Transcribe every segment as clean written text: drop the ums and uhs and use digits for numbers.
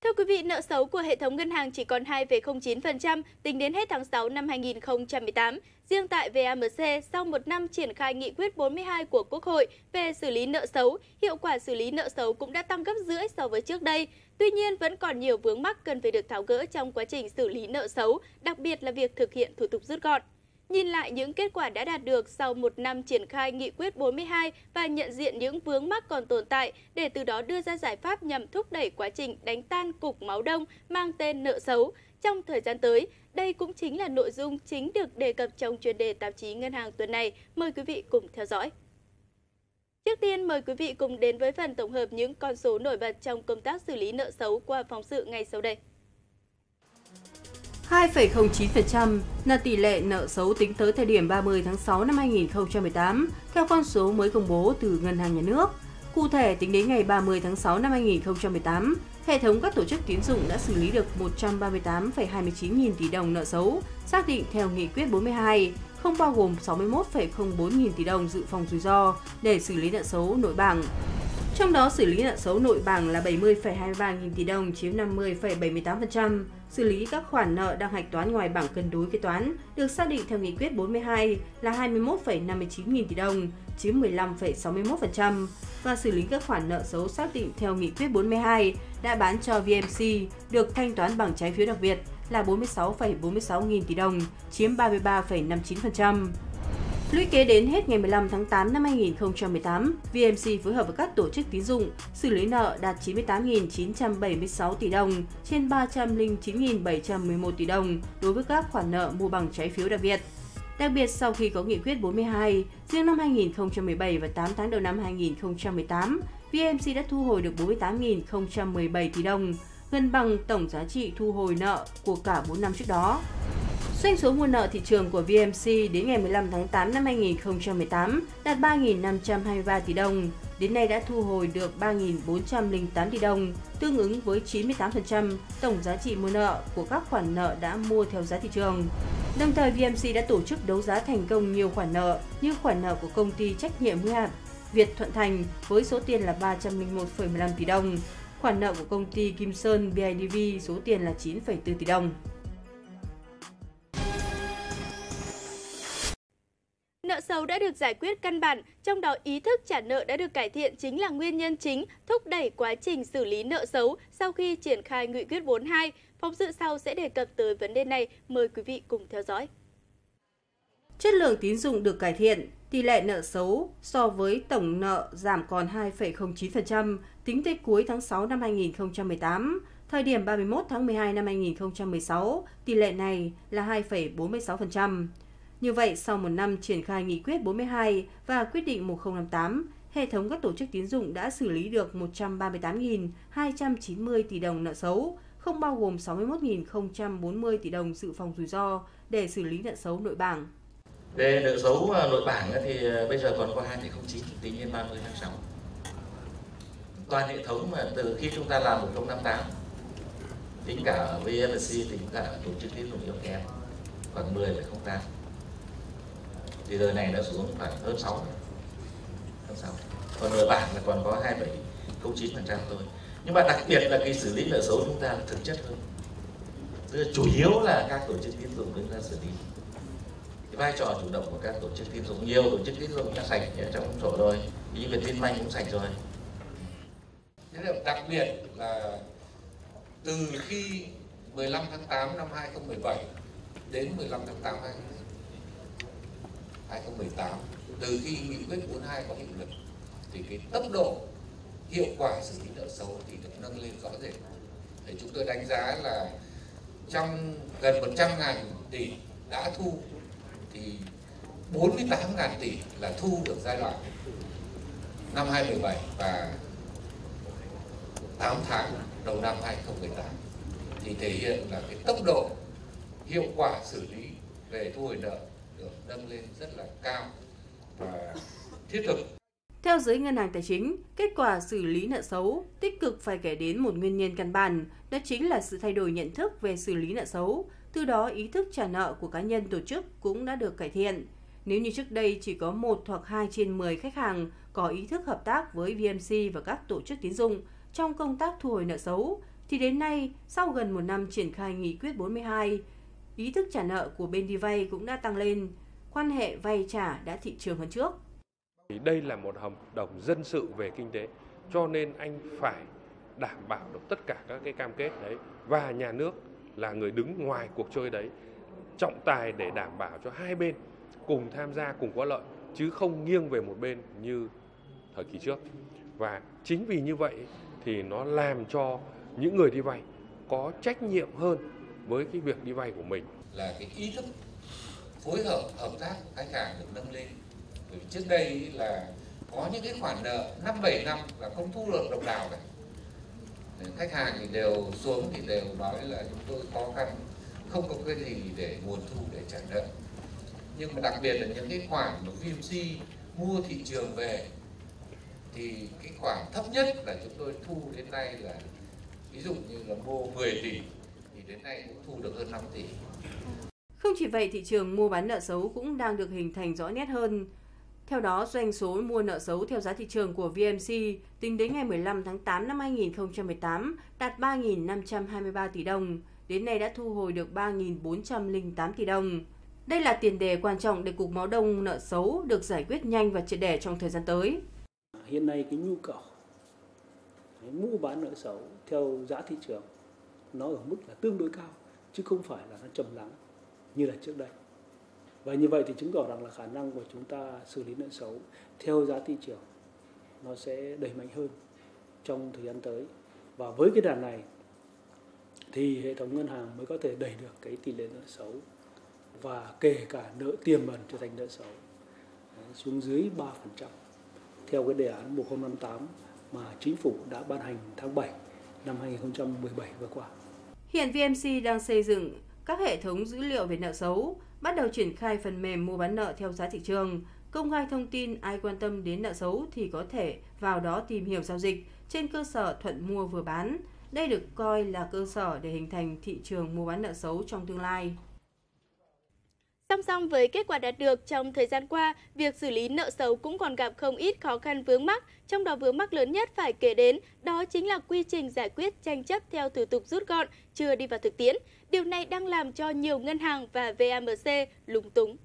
Thưa quý vị, nợ xấu của hệ thống ngân hàng chỉ còn 2,09% tính đến hết tháng 6 năm 2018. Riêng tại VAMC, sau một năm triển khai nghị quyết 42 của Quốc hội về xử lý nợ xấu, hiệu quả xử lý nợ xấu cũng đã tăng gấp rưỡi so với trước đây. Tuy nhiên, vẫn còn nhiều vướng mắc cần phải được tháo gỡ trong quá trình xử lý nợ xấu, đặc biệt là việc thực hiện thủ tục rút gọn. Nhìn lại những kết quả đã đạt được sau một năm triển khai nghị quyết 42 và nhận diện những vướng mắc còn tồn tại để từ đó đưa ra giải pháp nhằm thúc đẩy quá trình đánh tan cục máu đông mang tên nợ xấu. Trong thời gian tới, đây cũng chính là nội dung chính được đề cập trong chuyên đề tạp chí Ngân hàng tuần này. Mời quý vị cùng theo dõi. Trước tiên, mời quý vị cùng đến với phần tổng hợp những con số nổi bật trong công tác xử lý nợ xấu qua phóng sự ngay sau đây. 2,09% là tỷ lệ nợ xấu tính tới thời điểm 30 tháng 6 năm 2018, theo con số mới công bố từ Ngân hàng Nhà nước. Cụ thể, tính đến ngày 30 tháng 6 năm 2018, hệ thống các tổ chức tín dụng đã xử lý được 138,29 nghìn tỷ đồng nợ xấu, xác định theo nghị quyết 42, không bao gồm 61,04 nghìn tỷ đồng dự phòng rủi ro để xử lý nợ xấu nội bảng. Trong đó, xử lý nợ xấu nội bảng là 70,23 nghìn tỷ đồng, chiếm 50,78%. Xử lý các khoản nợ đang hạch toán ngoài bảng cân đối kế toán được xác định theo nghị quyết 42 là 21,59 nghìn tỷ đồng, chiếm 15,61%. Và xử lý các khoản nợ xấu xác định theo nghị quyết 42 đã bán cho VMC được thanh toán bằng trái phiếu đặc biệt là 46,46 nghìn tỷ đồng, chiếm 33,59%. Lũy kế đến hết ngày 15 tháng 8 năm 2018, VMC phối hợp với các tổ chức tín dụng xử lý nợ đạt 98.976 tỷ đồng trên 309.711 tỷ đồng đối với các khoản nợ mua bằng trái phiếu đặc biệt. Đặc biệt, sau khi có nghị quyết 42, riêng năm 2017 và 8 tháng đầu năm 2018, VMC đã thu hồi được 48.017 tỷ đồng, gần bằng tổng giá trị thu hồi nợ của cả 4 năm trước đó. Doanh số mua nợ thị trường của VMC đến ngày 15 tháng 8 năm 2018 đạt 3.523 tỷ đồng. Đến nay đã thu hồi được 3.408 tỷ đồng, tương ứng với 98% tổng giá trị mua nợ của các khoản nợ đã mua theo giá thị trường. Đồng thời, VMC đã tổ chức đấu giá thành công nhiều khoản nợ như khoản nợ của công ty trách nhiệm hữu hạn Việt Thuận Thành với số tiền là 301,15 tỷ đồng, khoản nợ của công ty Kim Sơn BIDV số tiền là 9,4 tỷ đồng. Nợ xấu đã được giải quyết căn bản, trong đó ý thức trả nợ đã được cải thiện chính là nguyên nhân chính thúc đẩy quá trình xử lý nợ xấu sau khi triển khai nghị quyết 42. Phóng sự sau sẽ đề cập tới vấn đề này, mời quý vị cùng theo dõi. Chất lượng tín dụng được cải thiện, tỷ lệ nợ xấu so với tổng nợ giảm còn 2,09% tính tới cuối tháng 6 năm 2018. Thời điểm 31 tháng 12 năm 2016, tỷ lệ này là 2,46%. Như vậy, sau một năm triển khai nghị quyết 42 và quyết định 1058, hệ thống các tổ chức tín dụng đã xử lý được 138.290 tỷ đồng nợ xấu, không bao gồm 61.040 tỷ đồng dự phòng rủi ro để xử lý nợ xấu nội bảng. Về nợ xấu nội bảng thì bây giờ còn có 2,09 tính đến 30 tháng 6. Toàn hệ thống mà từ khi chúng ta làm 1058, tính cả ở VMC, tính cả tổ chức tín dụng yếu kém, khoảng 10,08. Thì đời này đã xuống khoảng hơn 6. Còn nội bảng là còn có 2,09% thôi. Nhưng mà đặc biệt là cái xử lý nợ xấu chúng ta là thực chất hơn. Tức là chủ yếu là các tổ chức tín dụng chúng ta xử lý. Cái vai trò chủ động của các tổ chức tín dụng, nhiều tổ chức tín dụng đã sạch ở trong sổ rồi, như Vietinbank cũng sạch rồi. Thế là đặc biệt là từ khi 15 tháng 8 năm 2017 đến 15 tháng 8 2018, từ khi nghị quyết 42 có hiệu lực thì cái tốc độ hiệu quả xử lý nợ xấu thì được nâng lên rõ rệt. Để chúng tôi đánh giá là trong gần 100.000 tỷ đã thu thì 48.000 tỷ là thu được giai đoạn năm 2017 và 8 tháng đầu năm 2018, thì thể hiện là cái tốc độ hiệu quả xử lý về thu hồi nợ được nâng lên rất là cao và thiết thực. Theo giới ngân hàng tài chính, kết quả xử lý nợ xấu tích cực phải kể đến một nguyên nhân căn bản, đó chính là sự thay đổi nhận thức về xử lý nợ xấu. Từ đó, ý thức trả nợ của cá nhân tổ chức cũng đã được cải thiện. Nếu như trước đây chỉ có 1 hoặc 2 trên 10 khách hàng có ý thức hợp tác với VMC và các tổ chức tín dụng trong công tác thu hồi nợ xấu, thì đến nay, sau gần một năm triển khai nghị quyết 42, ý thức trả nợ của bên đi vay cũng đã tăng lên, quan hệ vay trả đã thị trường hơn trước. Đây là một hợp đồng dân sự về kinh tế, cho nên anh phải đảm bảo được tất cả các cái cam kết đấy, và nhà nước là người đứng ngoài cuộc chơi đấy, trọng tài để đảm bảo cho hai bên cùng tham gia, cùng có lợi, chứ không nghiêng về một bên như thời kỳ trước. Và chính vì như vậy thì nó làm cho những người đi vay có trách nhiệm hơn với cái việc đi vay của mình. Là cái ý thức phối hợp tác khách hàng được nâng lên. Bởi vì trước đây là có những cái khoản nợ 5-7 năm là không thu được đồng nào cả. Khách hàng thì đều xuống thì đều nói là chúng tôi khó khăn, không có cái gì để nguồn thu để trả nợ. Nhưng mà đặc biệt là những cái khoản mà VMC mua thị trường về thì cái khoản thấp nhất là chúng tôi thu đến nay là ví dụ như là mua 10 tỷ thì đến nay cũng thu được hơn 5 tỷ. Không chỉ vậy, thị trường mua bán nợ xấu cũng đang được hình thành rõ nét hơn. Theo đó, doanh số mua nợ xấu theo giá thị trường của VMC tính đến ngày 15 tháng 8 năm 2018 đạt 3.523 tỷ đồng, đến nay đã thu hồi được 3.408 tỷ đồng. Đây là tiền đề quan trọng để cục máu đông nợ xấu được giải quyết nhanh và triệt để trong thời gian tới. Hiện nay cái nhu cầu mua bán nợ xấu theo giá thị trường nó ở mức là tương đối cao, chứ không phải là nó trầm lắng như là trước đây. Và như vậy thì chứng tỏ rằng là khả năng của chúng ta xử lý nợ xấu theo giá thị trường nó sẽ đẩy mạnh hơn trong thời gian tới. Và với cái đà này thì hệ thống ngân hàng mới có thể đẩy được cái tỷ lệ nợ xấu và kể cả nợ tiềm ẩn trở thành nợ xấu xuống dưới 3% theo cái đề án 1058 mà chính phủ đã ban hành tháng 7 năm 2017 vừa qua. Hiện VMC đang xây dựng các hệ thống dữ liệu về nợ xấu, bắt đầu triển khai phần mềm mua bán nợ theo giá thị trường, công khai thông tin ai quan tâm đến nợ xấu thì có thể vào đó tìm hiểu giao dịch trên cơ sở thuận mua vừa bán. Đây được coi là cơ sở để hình thành thị trường mua bán nợ xấu trong tương lai. Song song với kết quả đạt được trong thời gian qua, việc xử lý nợ xấu cũng còn gặp không ít khó khăn vướng mắc, trong đó vướng mắc lớn nhất phải kể đến đó chính là quy trình giải quyết tranh chấp theo thủ tục rút gọn chưa đi vào thực tiễn. Điều này đang làm cho nhiều ngân hàng và VAMC lúng túng.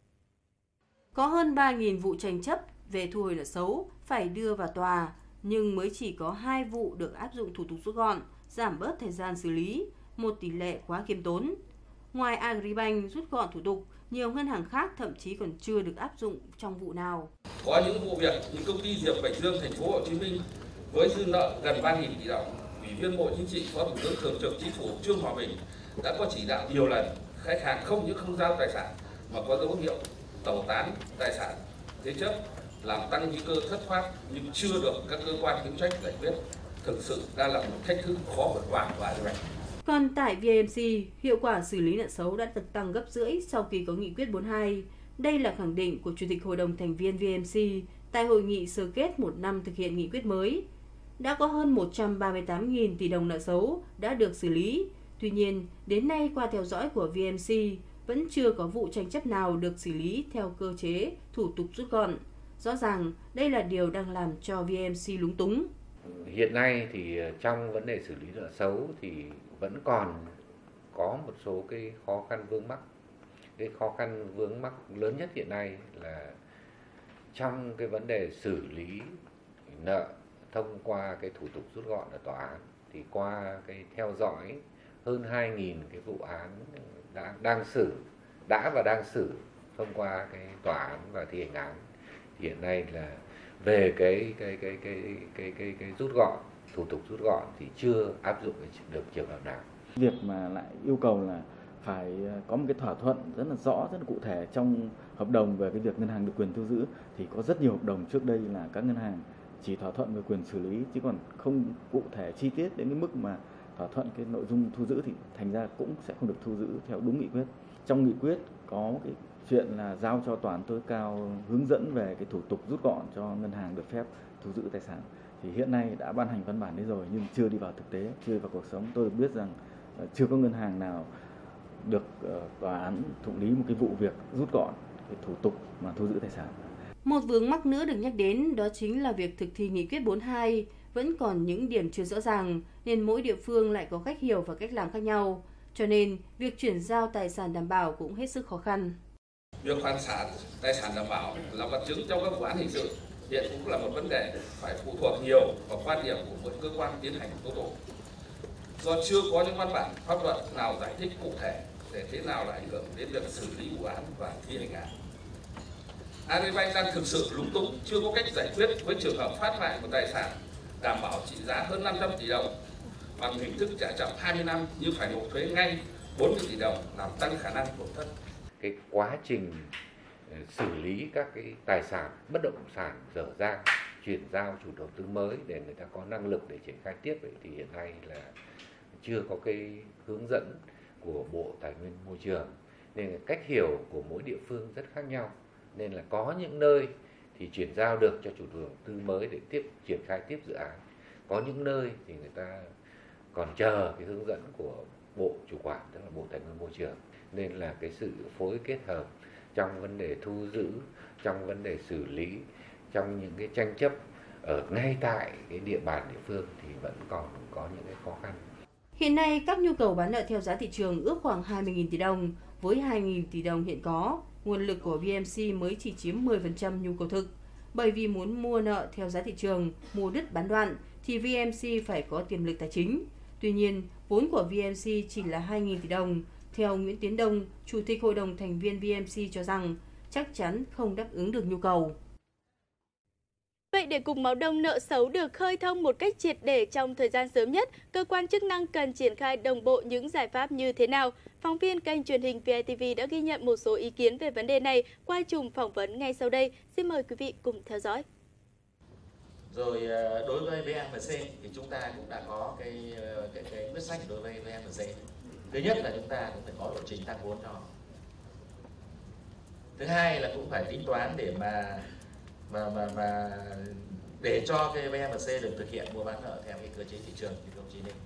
Có hơn 3.000 vụ tranh chấp về thu hồi nợ xấu phải đưa vào tòa, nhưng mới chỉ có 2 vụ được áp dụng thủ tục rút gọn, giảm bớt thời gian xử lý, một tỷ lệ quá khiêm tốn. Ngoài Agribank rút gọn thủ tục, nhiều ngân hàng khác thậm chí còn chưa được áp dụng trong vụ nào. Có những vụ việc như công ty Diệp Bạch Dương thành phố Hồ Chí Minh với dư nợ gần 3.000 tỷ đồng, Ủy viên Bộ Chính trị, Phó Thủ tướng Thường trực Chính phủ Trương Hòa Bình đã có chỉ đạo nhiều lần khách hàng không những không giao tài sản mà có dấu hiệu tẩu tán tài sản thế chấp, làm tăng nguy cơ thất thoát nhưng chưa được các cơ quan hữu trách giải quyết. Thực sự đang là một thách thức khó vượt qua của Agribank. Còn tại VMC, hiệu quả xử lý nợ xấu đã được tăng gấp rưỡi sau khi có nghị quyết 42. Đây là khẳng định của Chủ tịch Hội đồng thành viên VMC tại hội nghị sơ kết 1 năm thực hiện nghị quyết mới. Đã có hơn 138.000 tỷ đồng nợ xấu đã được xử lý. Tuy nhiên, đến nay qua theo dõi của VMC, vẫn chưa có vụ tranh chấp nào được xử lý theo cơ chế thủ tục rút gọn. Rõ ràng, đây là điều đang làm cho VMC lúng túng. Hiện nay thì trong vấn đề xử lý nợ xấu thì vẫn còn có một số cái khó khăn vướng mắc. Cái khó khăn vướng mắc lớn nhất hiện nay là trong cái vấn đề xử lý nợ thông qua cái thủ tục rút gọn ở tòa án, thì qua cái theo dõi hơn 2.000 cái vụ án đã và đang xử thông qua cái tòa án và thi hành án, thì hiện nay là về cái rút gọn, thủ tục rút gọn thì chưa áp dụng được trường hợp nào. Việc mà lại yêu cầu là phải có một cái thỏa thuận rất là rõ, rất là cụ thể trong hợp đồng về cái việc ngân hàng được quyền thu giữ, thì có rất nhiều hợp đồng trước đây là các ngân hàng chỉ thỏa thuận về quyền xử lý chứ còn không cụ thể chi tiết đến cái mức mà thỏa thuận cái nội dung thu giữ, thì thành ra cũng sẽ không được thu giữ theo đúng nghị quyết. Trong nghị quyết có cái chuyện là giao cho tòa án tối cao hướng dẫn về cái thủ tục rút gọn cho ngân hàng được phép thu giữ tài sản. Thì hiện nay đã ban hành văn bản đấy rồi nhưng chưa đi vào thực tế, chưa đi vào cuộc sống. Tôi được biết rằng chưa có ngân hàng nào được tòa án thụ lý một cái vụ việc rút gọn cái thủ tục mà thu giữ tài sản. Một vướng mắc nữa được nhắc đến đó chính là việc thực thi nghị quyết 42 vẫn còn những điểm chưa rõ ràng nên mỗi địa phương lại có cách hiểu và cách làm khác nhau. Cho nên, việc chuyển giao tài sản đảm bảo cũng hết sức khó khăn. Việc hoàn sản tài sản đảm bảo là vật chứng trong các vụ án hình sự hiện cũng là một vấn đề phải phụ thuộc nhiều vào quan điểm của mỗi cơ quan tiến hành tố tụng. Do chưa có những văn bản pháp luật nào giải thích cụ thể để thế nào là ảnh hưởng đến việc xử lý vụ án và thi hành án. Agribank đang thực sự lúng túng, chưa có cách giải quyết với trường hợp phát lại một tài sản đảm bảo trị giá hơn 500 tỷ đồng bằng hình thức trả chậm 20 năm nhưng phải nộp thuế ngay 40 tỷ đồng, làm tăng khả năng tổn thất. Cái quá trình xử lý các cái tài sản bất động sản dở dang, chuyển giao chủ đầu tư mới để người ta có năng lực để triển khai tiếp thì hiện nay là chưa có cái hướng dẫn của Bộ Tài nguyên Môi trường, nên cách hiểu của mỗi địa phương rất khác nhau, nên là có những nơi thì chuyển giao được cho chủ đầu tư mới để triển khai tiếp dự án, có những nơi thì người ta còn chờ cái hướng dẫn của Bộ chủ quản, tức là Bộ Tài nguyên Môi trường, nên là cái sự phối kết hợp trong vấn đề thu giữ, trong vấn đề xử lý, trong những cái tranh chấp ở ngay tại cái địa bàn địa phương thì vẫn còn có những cái khó khăn. Hiện nay, các nhu cầu bán nợ theo giá thị trường ước khoảng 20.000 tỷ đồng. Với 2.000 tỷ đồng hiện có, nguồn lực của VMC mới chỉ chiếm 10% nhu cầu thực. Bởi vì muốn mua nợ theo giá thị trường, mua đứt bán đoạn, thì VMC phải có tiềm lực tài chính. Tuy nhiên, vốn của VMC chỉ là 2.000 tỷ đồng. Theo Nguyễn Tiến Đông, Chủ tịch Hội đồng thành viên VMC cho rằng chắc chắn không đáp ứng được nhu cầu. Vậy để cục máu đông nợ xấu được khơi thông một cách triệt để trong thời gian sớm nhất, cơ quan chức năng cần triển khai đồng bộ những giải pháp như thế nào? Phóng viên kênh truyền hình VITV đã ghi nhận một số ý kiến về vấn đề này qua chùm phỏng vấn ngay sau đây. Xin mời quý vị cùng theo dõi. Rồi đối với VMC thì chúng ta cũng đã có cái quyết sách đối với VMC. Thứ nhất là chúng ta cũng phải có lộ trình tăng vốn cho họ. Thứ hai là cũng phải tính toán để mà để cho cái VMC được thực hiện mua bán nợ theo cái cơ chế thị trường như đồng chí nêu.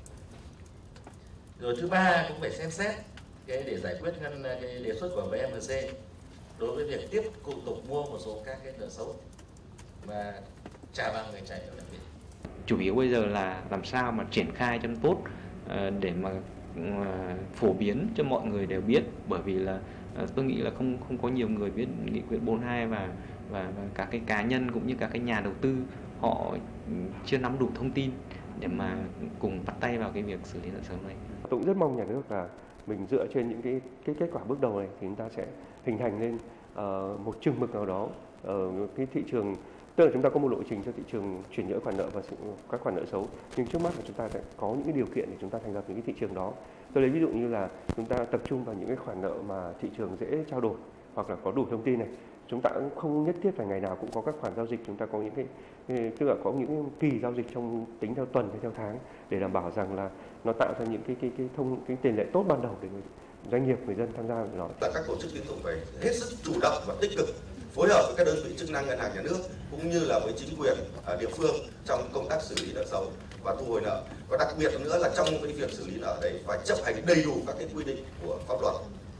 Rồi thứ ba cũng phải xem xét cái để giải quyết cái đề xuất của VMC đối với việc tiếp tục mua một số các cái nợ xấu mà trả bằng người chạy nợ đặc biệt. Chủ yếu bây giờ là làm sao mà triển khai cho tốt để mà phổ biến cho mọi người đều biết, bởi vì là tôi nghĩ là không có nhiều người biết nghị quyết 42 và các cái cá nhân cũng như các cái nhà đầu tư họ chưa nắm đủ thông tin để mà cùng bắt tay vào cái việc xử lý nợ xấu này. Tôi cũng rất mong nhà nước là mình dựa trên những cái kết quả bước đầu này thì chúng ta sẽ hình thành lên một chừng mực nào đó cái thị trường, tức là chúng ta có một lộ trình cho thị trường chuyển nhượng khoản nợ và các khoản nợ xấu, nhưng trước mắt là chúng ta sẽ có những cái điều kiện để chúng ta thành lập những cái thị trường đó. Tôi lấy ví dụ như là chúng ta tập trung vào những cái khoản nợ mà thị trường dễ trao đổi hoặc là có đủ thông tin này. Chúng ta cũng không nhất thiết là ngày nào cũng có các khoản giao dịch, chúng ta có những tức là có những kỳ giao dịch trong tính theo tuần hay theo tháng để đảm bảo rằng là nó tạo ra những cái tiền lệ tốt ban đầu để doanh nghiệp, người dân tham gia vào nó. Các tổ chức tín dụng phải hết sức chủ động và tích cực phối hợp với các đơn vị chức năng ngân hàng nhà nước cũng như là với chính quyền địa phương trong công tác xử lý nợ xấu và thu hồi nợ. Và đặc biệt nữa là trong cái việc xử lý nợ đấy phải chấp hành đầy đủ các cái quy định của pháp luật.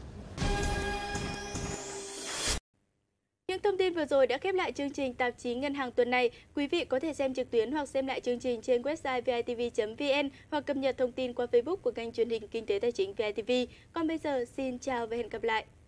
Những thông tin vừa rồi đã khép lại chương trình tạp chí Ngân hàng tuần này. Quý vị có thể xem trực tuyến hoặc xem lại chương trình trên website vitv.vn hoặc cập nhật thông tin qua Facebook của kênh truyền hình Kinh tế Tài chính VITV. Còn bây giờ, xin chào và hẹn gặp lại!